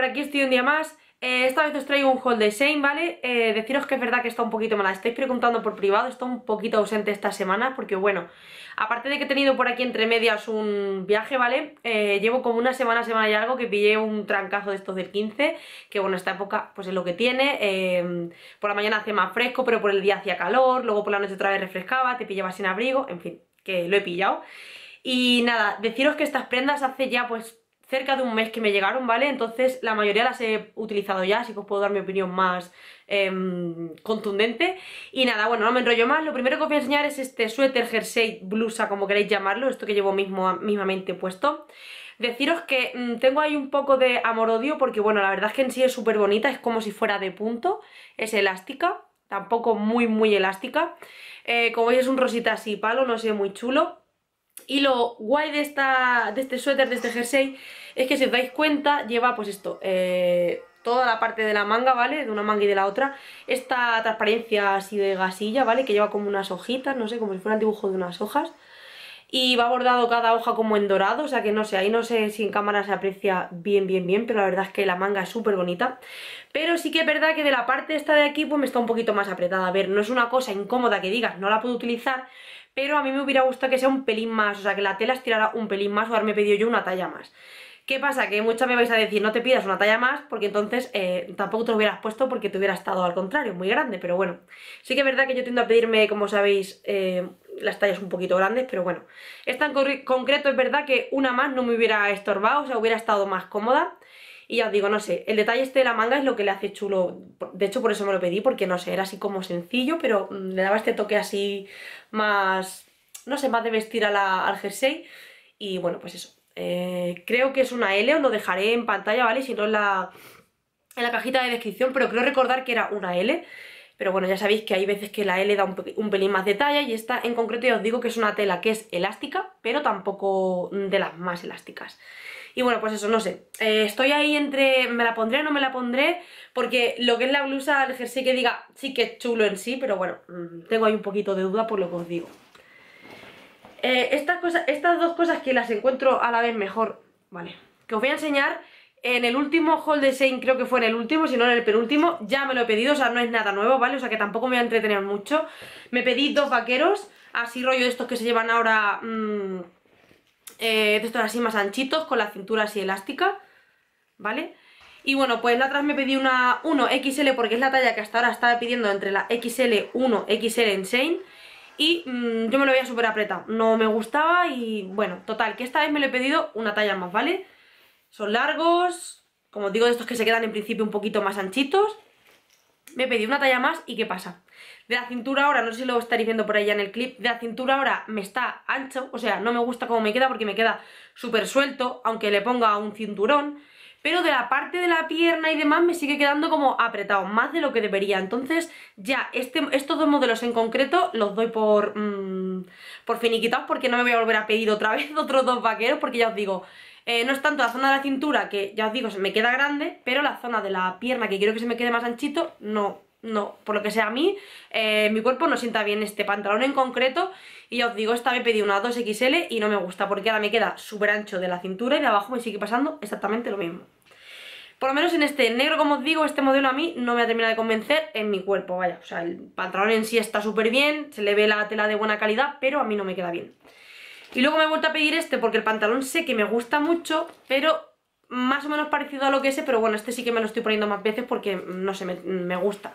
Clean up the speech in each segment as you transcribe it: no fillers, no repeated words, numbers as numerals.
aquí estoy un día más. Esta vez os traigo un haul de Shein, ¿vale? Deciros que es verdad que está un poquito mala. Estáis preguntando por privado, está un poquito ausente esta semana porque, bueno, aparte de que he tenido por aquí entre medias un viaje, ¿vale? Llevo como una semana y algo que pillé un trancazo de estos del 15, que bueno, esta época pues es lo que tiene. Por la mañana hace más fresco, pero por el día hacía calor, luego por la noche otra vez refrescaba, te pillaba sin abrigo, en fin, que lo he pillado. Y nada, deciros que estas prendas hace ya pues cerca de un mes que me llegaron, ¿vale? Entonces la mayoría las he utilizado ya, así que os puedo dar mi opinión más contundente. Y nada, bueno, no me enrollo más. Lo primero que os voy a enseñar es este suéter, jersey, blusa, como queréis llamarlo, esto que llevo mismamente puesto. Deciros que tengo ahí un poco de amor-odio porque, bueno, la verdad es que en sí es súper bonita, es como si fuera de punto, es elástica, tampoco muy elástica. Como veis es un rosita así palo, no sé, muy chulo. Y lo guay de este suéter, de este jersey, es que si os dais cuenta, lleva pues esto, toda la parte de la manga, ¿vale? De una manga y de la otra, esta transparencia así de gasilla, ¿vale? Que lleva como unas hojitas, no sé, como si fuera el dibujo de unas hojas. Y va bordado cada hoja como en dorado, o sea que no sé, ahí no sé si en cámara se aprecia bien, pero la verdad es que la manga es súper bonita. Pero sí que es verdad que de la parte esta de aquí pues me está un poquito más apretada. A ver, no es una cosa incómoda que digas, no la puedo utilizar, pero a mí me hubiera gustado que sea un pelín más, o sea que la tela estirara un pelín más o haberme pedido yo una talla más. ¿Qué pasa? Que muchas me vais a decir no te pidas una talla más porque entonces tampoco te lo hubieras puesto porque te hubiera estado al contrario, muy grande, pero bueno. Sí que es verdad que yo tiendo a pedirme, como sabéis, las tallas un poquito grandes, pero bueno. Esta en concreto es verdad que una más no me hubiera estorbado, o sea, hubiera estado más cómoda. Y ya os digo, no sé, el detalle este de la manga es lo que le hace chulo. De hecho, por eso me lo pedí, porque no sé, era así como sencillo, pero le daba este toque así más, no sé, más de vestir al jersey. Y bueno, pues eso. Creo que es una L, os lo dejaré en pantalla, ¿vale? Si no en la cajita de descripción, pero creo recordar que era una L. Pero bueno, ya sabéis que hay veces que la L da un pelín más de talla y esta en concreto ya os digo que es una tela que es elástica, pero tampoco de las más elásticas. Y bueno, pues eso, no sé, estoy ahí entre me la pondré o no me la pondré, porque lo que es la blusa, el jersey que diga, sí que es chulo en sí, pero bueno, tengo ahí un poquito de duda por lo que os digo. Estas dos cosas que las encuentro a la vez mejor, vale, que os voy a enseñar. En el último haul de Shein, creo que fue en el último, si no en el penúltimo, ya me lo he pedido, o sea, no es nada nuevo, ¿vale? O sea, que tampoco me voy a entretener mucho. Me pedí dos vaqueros, así rollo de estos que se llevan ahora, de estos así más anchitos, con la cintura así elástica, ¿vale? Y bueno, pues la otra me pedí una 1XL porque es la talla que hasta ahora estaba pidiendo entre la XL, 1XL en Shein. Y yo me lo veía súper apretado, no me gustaba y bueno, total, que esta vez me lo he pedido una talla más, ¿vale? Son largos, como os digo, de estos que se quedan en principio un poquito más anchitos. Me pedí una talla más y ¿qué pasa? De la cintura ahora, no sé si lo estaréis viendo por ahí ya en el clip, de la cintura ahora me está ancho, o sea, no me gusta cómo me queda porque me queda súper suelto, aunque le ponga un cinturón. Pero de la parte de la pierna y demás me sigue quedando como apretado, más de lo que debería. Entonces ya estos dos modelos en concreto los doy por finiquitados porque no me voy a volver a pedir otra vez otros dos vaqueros porque ya os digo, no es tanto la zona de la cintura que ya os digo se me queda grande, pero la zona de la pierna que quiero que se me quede más anchito, no, por lo que sea a mí, mi cuerpo no sienta bien este pantalón en concreto. Y ya os digo, esta me pedí una 2XL y no me gusta porque ahora me queda súper ancho de la cintura y de abajo me sigue pasando exactamente lo mismo. Por lo menos en este negro, como os digo, este modelo a mí no me ha terminado de convencer en mi cuerpo, vaya. O sea, el pantalón en sí está súper bien, se le ve la tela de buena calidad, pero a mí no me queda bien. Y luego me he vuelto a pedir este porque el pantalón sé que me gusta mucho, pero más o menos parecido a lo que ese, pero bueno, este sí que me lo estoy poniendo más veces porque, no sé, me gusta.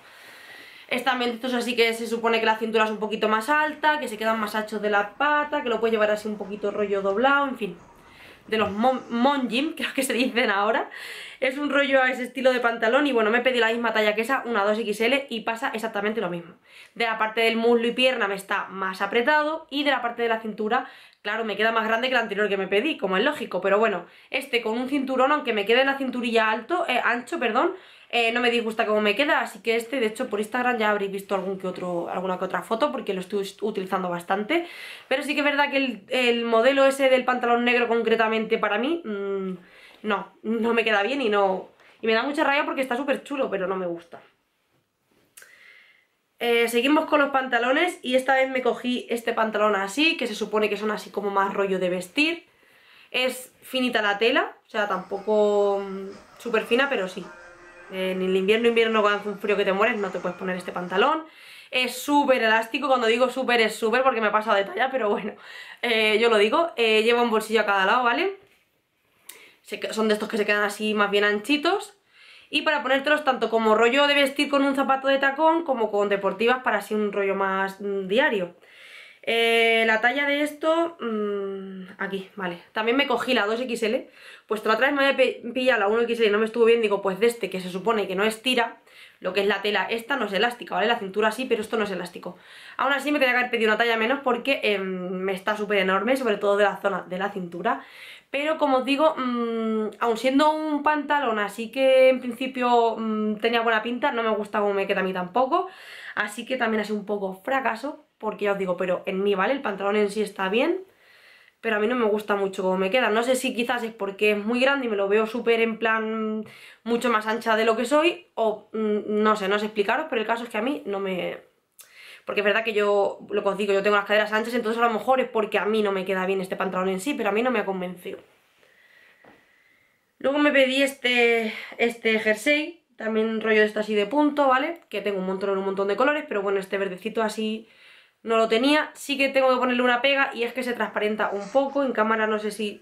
Es también estos así que se supone que la cintura es un poquito más alta, que se quedan más anchos de la pata, que lo puedes llevar así un poquito rollo doblado, en fin. De los Monjim, creo que se dicen ahora. Es un rollo a ese estilo de pantalón y bueno, me pedí la misma talla que esa, una 2XL y pasa exactamente lo mismo. De la parte del muslo y pierna me está más apretado y de la parte de la cintura, claro, me queda más grande que el anterior que me pedí, como es lógico, pero bueno, este con un cinturón, aunque me quede en la cinturilla ancho, perdón, no me disgusta cómo me queda, así que este, de hecho, por Instagram ya habréis visto alguna que otra foto porque lo estoy utilizando bastante. Pero sí que es verdad que el modelo ese del pantalón negro concretamente para mí, no me queda bien y me da mucha rabia porque está súper chulo, pero no me gusta. Seguimos con los pantalones y esta vez me cogí este pantalón así, que se supone que son así como más rollo de vestir. Es finita la tela, o sea, tampoco súper fina, pero sí. En el invierno cuando hace un frío que te mueres no te puedes poner este pantalón. Es súper elástico, cuando digo súper es súper porque me he pasado de talla, pero bueno, yo lo digo. Lleva un bolsillo a cada lado, ¿vale? Son de estos que se quedan así más bien anchitos. Y para ponértelos tanto como rollo de vestir con un zapato de tacón como con deportivas para así un rollo más diario. La talla de esto, aquí, vale. También me cogí la 2XL, pues la otra vez me había pillado la 1XL y no me estuvo bien, digo, pues de este que se supone que no estira, lo que es la tela, esta no es elástica, ¿vale? La cintura sí, pero esto no es elástico. Aún así me tenía que haber pedido una talla menos porque me está súper enorme, sobre todo de la zona de la cintura. Pero como os digo, aun siendo un pantalón así que en principio tenía buena pinta, no me gusta cómo me queda a mí tampoco. Así que también ha sido un poco fracaso, porque ya os digo, pero en mí, ¿vale? El pantalón en sí está bien, pero a mí no me gusta mucho cómo me queda. No sé si quizás es porque es muy grande y me lo veo súper en plan mucho más ancha de lo que soy, o no sé explicaros, pero el caso es que a mí no me... Porque es verdad que yo, lo que os digo, yo tengo las caderas anchas, entonces a lo mejor es porque a mí no me queda bien este pantalón en sí, pero a mí no me ha convencido. Luego me pedí este jersey, también rollo de este así de punto, ¿vale? Que tengo un montón de colores, pero bueno, este verdecito así no lo tenía. Sí que tengo que ponerle una pega y es que se transparenta un poco, en cámara no sé si...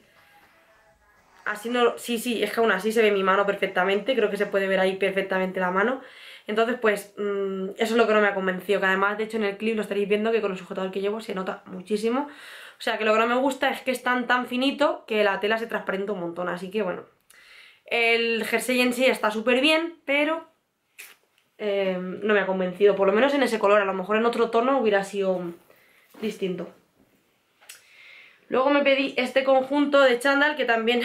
Así no... Sí, es que aún así se ve mi mano perfectamente, creo que se puede ver ahí perfectamente la mano. Entonces pues eso es lo que no me ha convencido, que además de hecho en el clip lo estaréis viendo que con el sujetador que llevo se nota muchísimo. O sea que lo que no me gusta es que es tan finito que la tela se transparenta un montón, así que bueno. El jersey en sí está súper bien, pero no me ha convencido, por lo menos en ese color, a lo mejor en otro tono hubiera sido distinto. Luego me pedí este conjunto de chándal que también...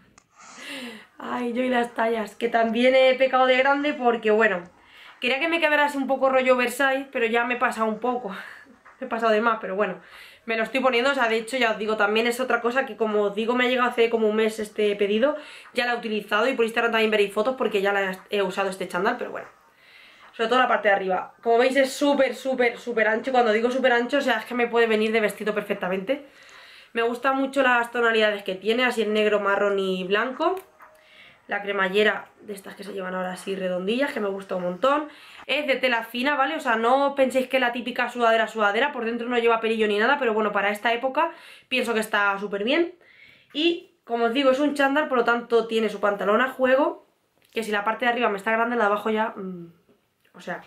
Ay, yo y las tallas, que también he pecado de grande porque bueno, quería que me quedara así un poco rollo oversize, pero ya me he pasado un poco, me he pasado de más, pero bueno, me lo estoy poniendo, o sea, de hecho ya os digo, también es otra cosa que como os digo me ha llegado hace como un mes este pedido, ya la he utilizado y por Instagram también veréis fotos porque ya la he usado este chándal, pero bueno. Sobre todo la parte de arriba, como veis es súper ancho, cuando digo súper ancho, o sea, es que me puede venir de vestido perfectamente. Me gustan mucho las tonalidades que tiene, así en negro, marrón y blanco. La cremallera de estas que se llevan ahora así redondillas, que me gusta un montón. Es de tela fina, ¿vale? O sea, no penséis que la típica sudadera, por dentro no lleva pelillo ni nada, pero bueno, para esta época pienso que está súper bien. Y, como os digo, es un chándal, por lo tanto tiene su pantalón a juego, que si la parte de arriba me está grande, la de abajo ya... o sea...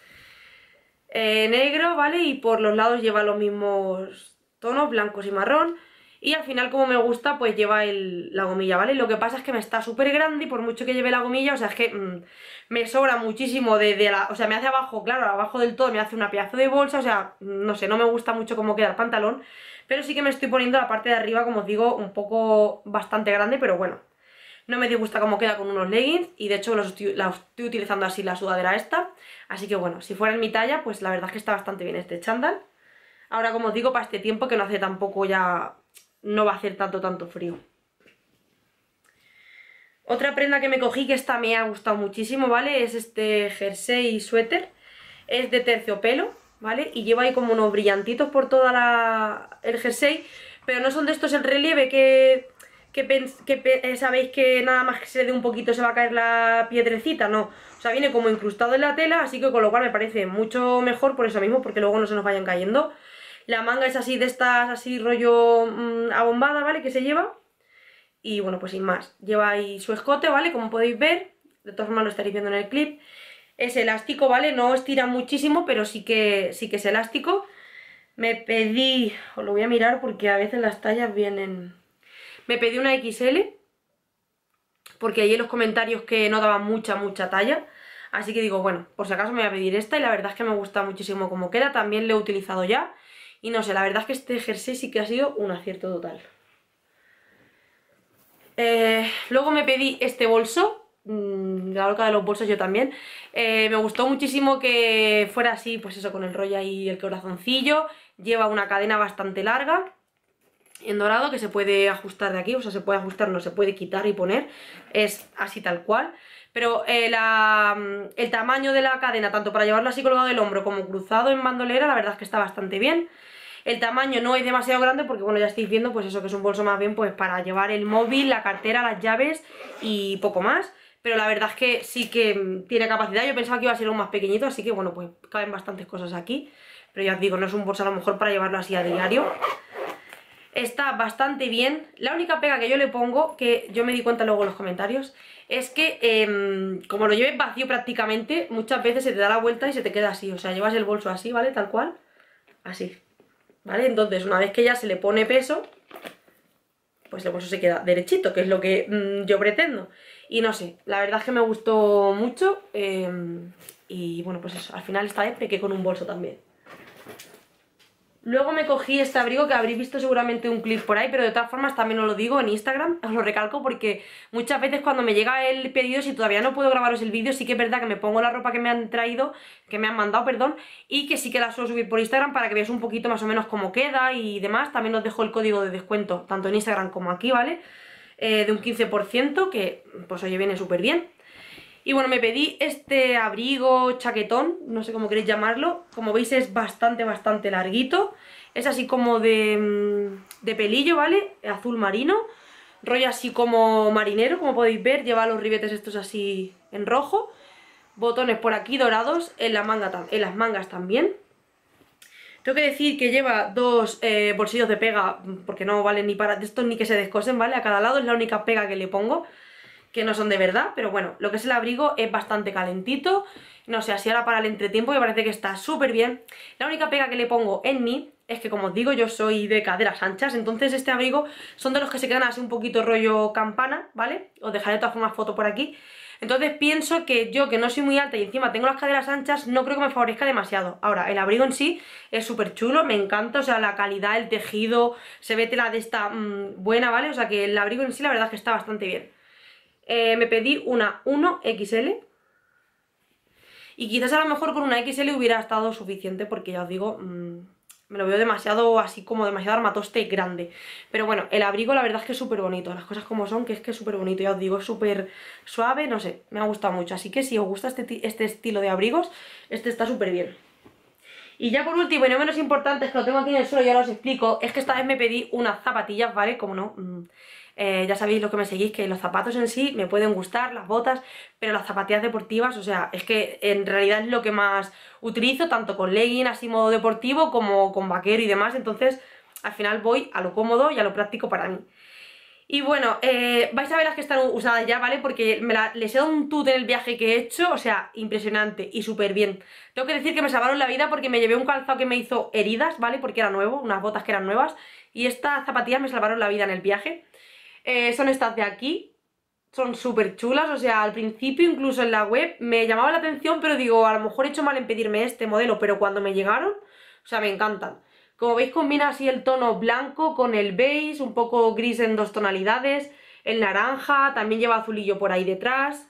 negro, ¿vale? Y por los lados lleva los mismos tonos, blancos y marrón. Y al final, como me gusta, pues lleva la gomilla, ¿vale? Lo que pasa es que me está súper grande y por mucho que lleve la gomilla, o sea, es que me sobra muchísimo o sea, me hace abajo, claro, abajo del todo me hace una pedazo de bolsa, o sea, no sé, no me gusta mucho cómo queda el pantalón. Pero sí que me estoy poniendo la parte de arriba, como os digo, un poco bastante grande, pero bueno. No me disgusta cómo queda con unos leggings y de hecho la estoy utilizando así la sudadera esta. Así que bueno, si fuera en mi talla, pues la verdad es que está bastante bien este chándal. Ahora, como os digo, para este tiempo que no hace tampoco ya... no va a hacer tanto frío. Otra prenda que me cogí, que esta me ha gustado muchísimo, ¿vale? Es este jersey suéter. Es de terciopelo, ¿vale? Y lleva ahí como unos brillantitos por toda el jersey. Pero no son de estos el relieve que sabéis que nada más que se le dé un poquito se va a caer la piedrecita, no. O sea, viene como incrustado en la tela, así que con lo cual me parece mucho mejor por eso mismo, porque luego no se nos vayan cayendo. La manga es así de estas, así rollo abombada, ¿vale? Que se lleva. Y bueno, pues sin más. Lleva ahí su escote, ¿vale? Como podéis ver. De todas formas lo estaréis viendo en el clip. Es elástico, ¿vale? No estira muchísimo, pero sí que es elástico. Me pedí... os lo voy a mirar porque a veces las tallas vienen... Me pedí una XL. Porque ahí en los comentarios que no daban mucha talla. Así que digo, bueno, por si acaso me voy a pedir esta. Y la verdad es que me gusta muchísimo cómo queda. También lo he utilizado ya. Y no sé, la verdad es que este jersey sí que ha sido un acierto total. Luego me pedí este bolso, la loca de los bolsos yo también. Me gustó muchísimo que fuera así, pues eso, con el rollo ahí, el corazoncillo. Lleva una cadena bastante larga, en dorado, que se puede ajustar de aquí, o sea, se puede ajustar, no se puede quitar y poner. Es así tal cual. Pero el tamaño de la cadena, tanto para llevarlo así colgado del hombro como cruzado en bandolera, la verdad es que está bastante bien. El tamaño no es demasiado grande porque, bueno, ya estáis viendo, pues eso, que es un bolso más bien pues para llevar el móvil, la cartera, las llaves y poco más. pero la verdad es que sí que tiene capacidad. Yo pensaba que iba a ser un más pequeñito, así que bueno, pues caben bastantes cosas aquí. Pero ya os digo, no es un bolso a lo mejor para llevarlo así a diario. Está bastante bien. La única pega que yo le pongo, que yo me di cuenta luego en los comentarios, es que como lo lleves vacío prácticamente, muchas veces se te da la vuelta y se te queda así. O sea, llevas el bolso así, ¿vale? Tal cual. Así, ¿vale? Entonces, una vez que ya se le pone peso, pues el bolso se queda derechito, que es lo que yo pretendo. Y no sé, la verdad es que me gustó mucho. Y bueno, pues eso, al final esta vez pequé con un bolso también. Luego me cogí este abrigo que habréis visto seguramente un clip por ahí, pero de todas formas también os lo digo en Instagram, os lo recalco porque muchas veces cuando me llega el pedido, si todavía no puedo grabaros el vídeo, sí que es verdad que me pongo la ropa que me han traído, que me han mandado, perdón, y que sí que la suelo subir por Instagram para que veáis un poquito más o menos cómo queda y demás. También os dejo el código de descuento, tanto en Instagram como aquí, ¿vale? De un 15%, que pues oye, viene súper bien. Y bueno, me pedí este abrigo chaquetón, no sé cómo queréis llamarlo. Como veis es bastante larguito. Es así como de pelillo, ¿vale? Azul marino. Rollo así como marinero, como podéis ver. Lleva los ribetes estos así en rojo. Botones por aquí dorados, en las mangas también. Tengo que decir que lleva dos bolsillos de pega, porque no valen ni para de estos ni que se descosen, ¿vale? A cada lado es la única pega que le pongo, que no son de verdad, pero bueno, lo que es el abrigo es bastante calentito. No sé, así ahora para el entretiempo me parece que está súper bien. La única pega que le pongo en mí es que, como os digo, yo soy de caderas anchas, entonces este abrigo son de los que se quedan así un poquito rollo campana, ¿vale? Os dejaré de todas formas foto por aquí. Entonces pienso que yo, que no soy muy alta y encima tengo las caderas anchas, no creo que me favorezca demasiado. Ahora, el abrigo en sí es súper chulo, me encanta, o sea, la calidad, el tejido, se ve tela de esta buena, ¿vale? O sea que el abrigo en sí la verdad es que está bastante bien. Me pedí una 1XL y quizás a lo mejor con una XL hubiera estado suficiente porque ya os digo, me lo veo demasiado así como demasiado armatoste y grande. Pero bueno, el abrigo la verdad es que es súper bonito, las cosas como son, que es súper bonito, ya os digo, es súper suave, no sé, me ha gustado mucho. Así que si os gusta este estilo de abrigos, este está súper bien. Y ya por último, y no menos importante, es que lo tengo aquí en el suelo y ahora os explico, es que esta vez me pedí unas zapatillas, ¿vale? Como no, ya sabéis los que me seguís que los zapatos en sí me pueden gustar, las botas, pero las zapatillas deportivas, o sea, es que en realidad es lo que más utilizo, tanto con legging así modo deportivo como con vaquero y demás, entonces al final voy a lo cómodo y a lo práctico para mí. Y bueno, vais a ver las que están usadas ya, ¿vale? Porque les he dado un tute en el viaje que he hecho, o sea, impresionante y súper bien. Tengo que decir que me salvaron la vida porque me llevé un calzado que me hizo heridas, ¿vale? Porque era nuevo, unas botas que eran nuevas, y estas zapatillas me salvaron la vida en el viaje. Son estas de aquí, son súper chulas, o sea, al principio incluso en la web me llamaba la atención, pero digo, a lo mejor he hecho mal en pedirme este modelo, pero cuando me llegaron, o sea, me encantan. Como veis combina así el tono blanco con el beige, un poco gris en dos tonalidades, el naranja, también lleva azulillo por ahí detrás.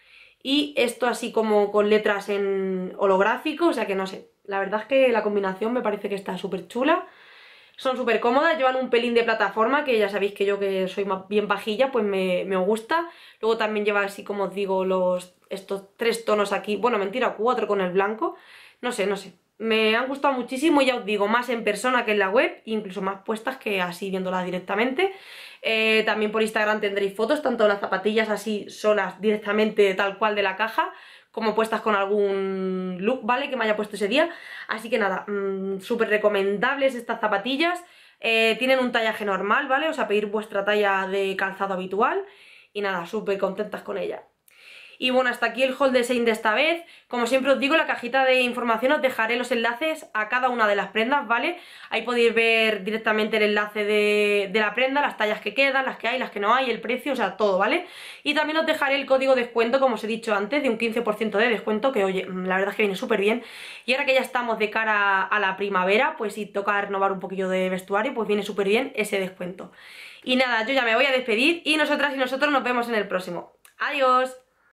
Y esto así como con letras en holográfico, o sea que no sé, la verdad es que la combinación me parece que está súper chula. Son súper cómodas, llevan un pelín de plataforma, que ya sabéis que yo que soy más bien pajilla, pues me gusta. Luego también lleva así como os digo estos tres tonos aquí, bueno mentira, 4 con el blanco. No sé, me han gustado muchísimo, ya os digo, más en persona que en la web, incluso más puestas que así viéndolas directamente. También por Instagram tendréis fotos, tanto de las zapatillas así solas directamente tal cual de la caja, como puestas con algún look, ¿vale? Que me haya puesto ese día. Así que nada, súper recomendables estas zapatillas. Tienen un tallaje normal, ¿vale? O sea, pedir vuestra talla de calzado habitual. Y nada, súper contentas con ella. Y bueno, hasta aquí el haul de Shein de esta vez. Como siempre os digo, en la cajita de información os dejaré los enlaces a cada una de las prendas, ¿vale? Ahí podéis ver directamente el enlace de la prenda, las tallas que quedan, las que hay, las que no hay, el precio, o sea, todo, ¿vale? Y también os dejaré el código de descuento, como os he dicho antes, de un 15% de descuento, que oye, la verdad es que viene súper bien. Y ahora que ya estamos de cara a la primavera, pues si toca renovar un poquillo de vestuario, pues viene súper bien ese descuento. Y nada, yo ya me voy a despedir y nosotras y nosotros nos vemos en el próximo. ¡Adiós!